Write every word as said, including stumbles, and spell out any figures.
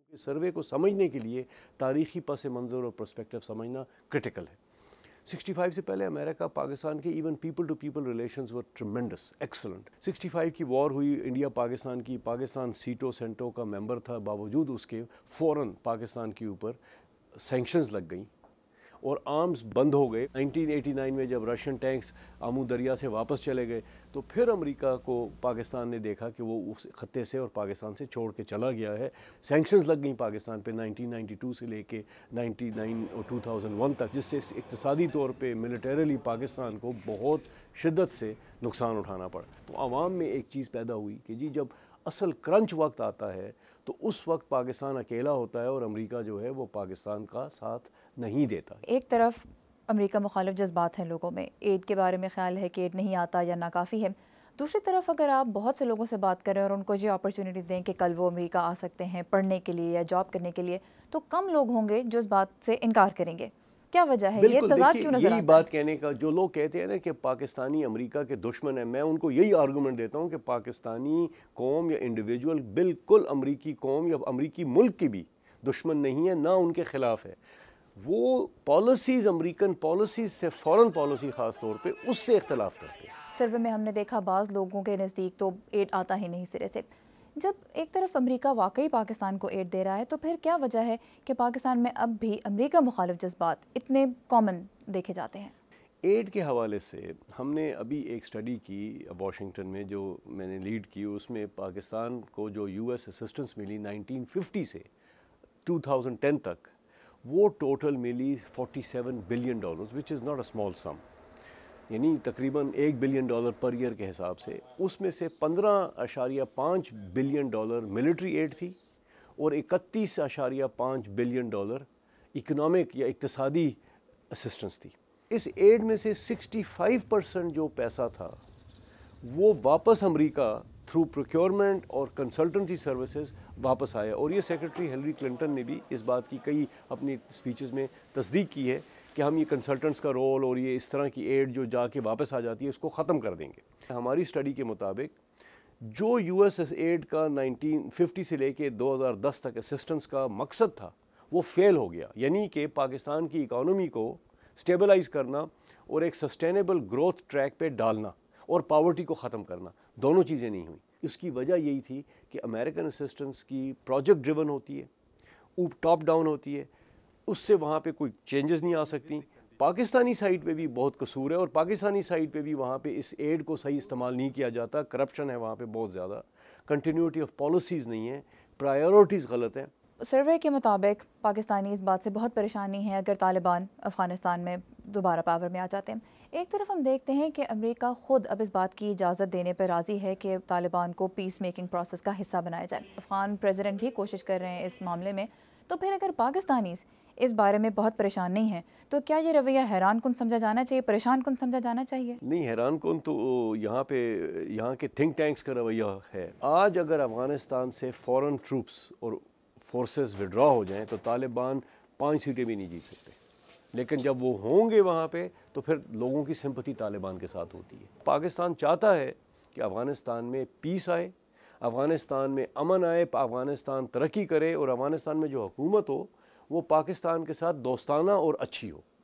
Survey کو سمجھنے کے لیے تاریخی پس منظر اور پرسپیکٹو سمجھنا کرٹیکل ہے۔ سکسٹی فائیو سے پہلے امریکہ پاکستان کے even people to people relations were tremendous excellent. Sixty five کی وار ہوئی انڈیا پاکستان کی، پاکستان سیٹو سینٹو کا ممبر تھا، باوجود اس کے فوراً پاکستان کے اوپر سینکشنز لگ گئیں اور آرمز بند ہو گئے۔ نائنٹین ایٹی نائن میں جب رشین ٹینکس آمو دریا سے واپس چلے گئے تو پھر امریکہ کو پاکستان نے دیکھا کہ وہ اس خطے سے اور پاکستان سے چھوڑ کے چلا گیا ہے۔ سینکشنز لگ گئیں پاکستان پہ نائنٹین نائنٹی ٹو سے لے کے نائنٹی نائن اور ٹو تھاؤزنڈ ون تک، جس سے اقتصادی طور پہ ملیٹریلی پاکستان کو بہت شدت سے نقصان اٹھانا پڑا۔ تو عوام میں ایک چیز پیدا ہوئی کہ جی جب اصل کرنچ وقت آتا ہے تو اس وقت پاکستان اکیلا ہوتا ہے اور امریکہ جو ہے وہ پاکستان کا ساتھ نہیں دیتا۔ ایک طرف امریکہ مخالف جذبات ہیں لوگوں میں، ایڈ کے بارے میں خیال ہے کہ ایڈ نہیں آتا یا ناکافی ہے، دوسری طرف اگر آپ بہت سے لوگوں سے بات کریں اور ان کو یہ اپرچونٹی دیں کہ کل وہ امریکہ آ سکتے ہیں پڑھنے کے لیے یا جاب کرنے کے لیے، تو کم لوگ ہوں گے جو اس بات سے انکار کریں گے۔ کیا وجہ ہے؟ یہ تضاد کیوں نظر آتا ہے؟ یہی بات کہنے کا جو لوگ کہتے ہیں نا کہ پاکستانی امریکہ کے دشمن ہیں، میں ان کو یہی آرگومنٹ دیتا ہوں کہ پاکستانی قوم یا انڈیویجول بالکل امریکی قوم یا امریکی ملک کی بھی دشمن نہیں ہے، نہ ان کے خلاف ہے۔ وہ پالیسیز امریکن پالیسیز سے فورن پالیسی خاص طور پہ اس سے اختلاف کرتے ہیں۔ سروے میں ہم نے دیکھا بعض لوگوں کے نزدیک تو ایڈ آتا ہی نہیں سرے سے۔ جب ایک طرف امریکہ واقعی پاکستان کو ایڈ دے رہا ہے تو پھر کیا وجہ ہے کہ پاکستان میں اب بھی امریکہ مخالف جذبات اتنے کامن دیکھے جاتے ہیں؟ ایڈ کے حوالے سے ہم نے ابھی ایک اسٹڈی کی واشنگٹن میں جو میں نے لیڈ کی، اس میں پاکستان کو جو یو ایس اسسٹنس ملی نائنٹین ففٹی سے ٹو تھاؤزنڈ ٹین تک، وہ ٹوٹل ملی forty seven billion dollars which is not a small sum, یعنی تقریباً ایک بلین ڈالر پر ایئر کے حساب سے۔ اس میں سے پندرہ اشاریہ پانچ بلین ڈالر ملٹری ایڈ تھی اور اکتیس اشاریہ پانچ بلین ڈالر اکنامک یا اقتصادی اسسٹنس تھی۔ اس ایڈ میں سے سکسٹی فائیو پرسنٹ جو پیسہ تھا وہ واپس امریکہ تھرو پروکیورمنٹ اور کنسلٹنسی سروسز واپس آیا، اور یہ سیکرٹری ہلری کلنٹن نے بھی اس بات کی کئی اپنی سپیچز میں تصدیق کی ہے کہ ہم یہ کنسلٹنٹس کا رول اور یہ اس طرح کی ایڈ جو جا کے واپس آ جاتی ہے اس کو ختم کر دیں گے۔ ہماری اسٹڈی کے مطابق جو یو ایس ایس ایڈ کا نائنٹین ففٹی سے لے کے دو ہزار دس تک اسسٹنس کا مقصد تھا وہ فیل ہو گیا، یعنی کہ پاکستان کی اکانومی کو اسٹیبلائز کرنا اور ایک سسٹینیبل گروتھ ٹریک پہ ڈالنا اور پاورٹی کو ختم کرنا، دونوں چیزیں نہیں ہوئیں۔ اس کی وجہ یہی تھی کہ امریکن اسسٹنس کی پروجیکٹ ڈریون ہوتی ہے، ٹاپ ڈاؤن ہوتی ہے، اس سے وہاں پہ کوئی چینجز نہیں آ سکتی۔ پاکستانی سائٹ پہ بھی بہت قصور ہے اور پاکستانی سائٹ پہ بھی وہاں پہ اس ایڈ کو صحیح استعمال نہیں کیا جاتا، کرپشن ہے وہاں پہ بہت زیادہ، کنٹینیوٹی آف پالیسیز نہیں ہے، پرائیورٹیز غلط ہیں۔ سروے کے مطابق پاکستانی اس بات سے بہت پریشانی ہے اگر طالبان افغانستان میں دوبارہ پاور میں آ جاتے ہیں۔ ایک طرف ہم دیکھتے ہیں کہ امریکہ خود اب اس بات کی اجازت دینے پر راضی ہے کہ طالبان کو پیس میکنگ پروسیس کا حصہ بنایا جائے، افغان پریزیڈنٹ بھی کوشش کر رہے ہیں اس معاملے میں۔ تو پھر اگر پاکستانیز اس بارے میں بہت پریشان نہیں ہیں تو کیا یہ رویہ حیران کن سمجھا جانا چاہیے، پریشان کن سمجھا جانا چاہیے؟ نہیں، حیران کن تو یہاں پہ یہاں کے تھنک ٹینکس کا رویہ ہے۔ آج اگر افغانستان سے فورن ٹروپس اور فورسز وڈرا ہو جائیں تو طالبان پانچ سیٹیں بھی نہیں جیت سکتے، لیکن جب وہ ہوں گے وہاں پہ تو پھر لوگوں کی سمپتھی طالبان کے ساتھ ہوتی ہے۔ پاکستان چاہتا ہے کہ افغانستان میں پیس آئے، افغانستان میں امن آئے، افغانستان ترقی کرے اور افغانستان میں جو حکومت ہو وہ پاکستان کے ساتھ دوستانہ اور اچھی ہو۔